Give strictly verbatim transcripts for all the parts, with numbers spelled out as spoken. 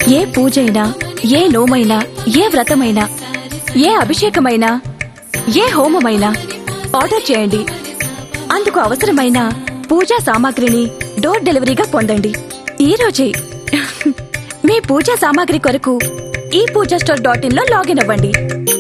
ఏ పూజైనా, ఏ నోమైనా, ఏ వ్రతమైనా, ఏ అభిషేకమైనా, ఏ హోమమైనా ఆర్డర్ చేయండి. అందుకు అవసరమైన పూజా సామాగ్రిని డోర్ డెలివరీగా పొందండి ఈ రోజే. మీ పూజా సామాగ్రి కొరకు ఈ పూజా స్టోర్ డాట్ ఇన్ లో లాగిన్ అవ్వండి.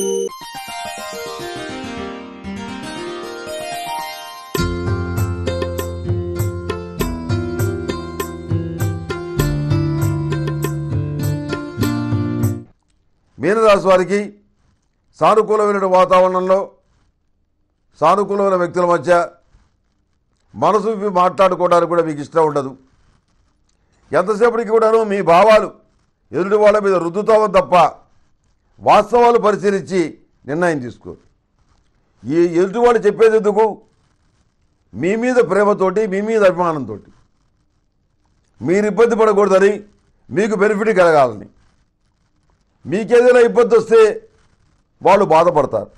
మీనరాశి వారికి సానుకూలమైన వాతావరణంలో సానుకూలమైన వ్యక్తుల మధ్య మనసు విప్పి మాట్లాడుకోవడానికి కూడా మీకు ఇష్టం ఉండదు. ఎంతసేపటికి కూడాను మీ భావాలు ఎదుటి వాళ్ళ మీద రుద్దుతామని తప్ప వాస్తవాలు పరిశీలించి నిర్ణయం తీసుకోరు. ఈ ఎదుటి వాళ్ళు చెప్పేది ఎందుకు? మీ మీద ప్రేమతోటి, మీ మీద అభిమానంతో, మీరు ఇబ్బంది పడకూడదని, మీకు బెనిఫిట్ కలగాలని. మీకేదైనా ఇబ్బంది వస్తే వాళ్ళు బాధపడతారు,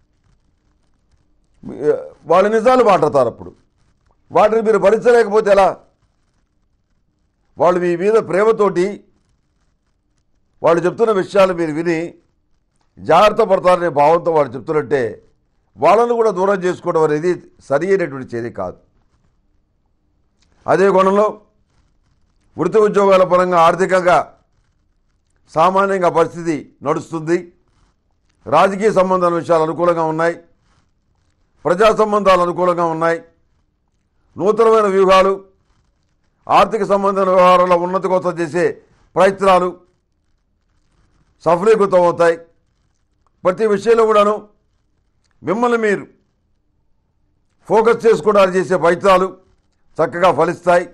వాళ్ళ నిజాలు మాట్లాడతారు. అప్పుడు వాటిని మీరు భరించలేకపోతే ఎలా? వాళ్ళు మీ మీద ప్రేమతోటి వాళ్ళు చెప్తున్న విషయాలు మీరు విని జాగ్రత్త పడతారనే భావంతో వాళ్ళు చెప్తున్నట్టే వాళ్ళను కూడా దూరం చేసుకోవడం అనేది సరి అయినటువంటి చర్య కాదు. అదే కోణంలో వృత్తి ఉద్యోగాల పరంగా ఆర్థికంగా సామాన్యంగా పరిస్థితి నడుస్తుంది. రాజకీయ సంబంధాల విషయాలు అనుకూలంగా ఉన్నాయి, ప్రజా సంబంధాలు అనుకూలంగా ఉన్నాయి. నూతనమైన వ్యూహాలు, ఆర్థిక సంబంధమైన వ్యవహారాల ఉన్నతి కోసం చేసే ప్రయత్నాలు సఫలీకృతం అవుతాయి. ప్రతి విషయంలో కూడాను మిమ్మల్ని మీరు ఫోకస్ చేసుకోవడానికి చేసే ప్రయత్నాలు చక్కగా ఫలిస్తాయి.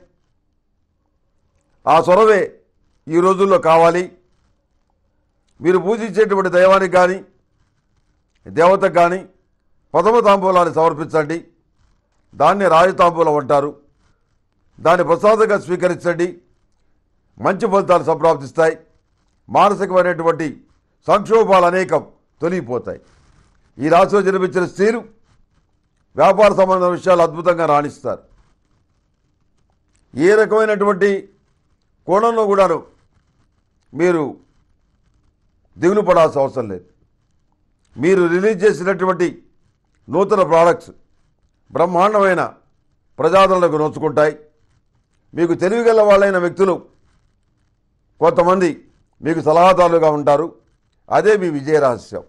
ఆ చొరవే ఈ రోజుల్లో కావాలి. మీరు పూజించేటువంటి దైవానికి కానీ దేవతకు కానీ ప్రథమ తాంబూలాన్ని సమర్పించండి. దాన్ని రాజతాంబూలం అంటారు. దాన్ని ప్రసాదంగా స్వీకరించండి. మంచి ఫలితాలు సంప్రాప్తిస్తాయి. మానసికమైనటువంటి సంక్షోభాలు అనేకం తొలగిపోతాయి. ఈ రాశిలో జన్మించిన స్త్రీలు వ్యాపార సంబంధ విషయాలు అద్భుతంగా రాణిస్తారు. ఏ రకమైనటువంటి కోణంలో కూడాను మీరు దిగులు పడాల్సిన అవసరం లేదు. మీరు రిలీజ్ చేసినటువంటి నూతన ప్రోడక్ట్స్ బ్రహ్మాండమైన ప్రజాదరణకు నోచుకుంటాయి. మీకు తెలివిగల వాళ్ళైన వ్యక్తులు కొంతమంది మీకు సలహాదారులుగా ఉంటారు. అదే మీ విజయ రహస్యం.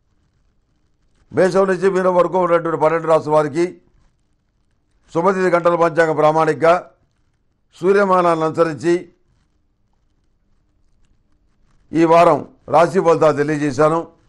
మేషం నుంచి మీనం వరకు ఉన్నటువంటి పన్నెండు రాసుల వారికి శుభతిథి గంటల పంచాంగ ప్రామాణికగా సూర్యమానాన్ని అనుసరించి ఈ వారం రాశి ఫలితాలు తెలియజేశాను.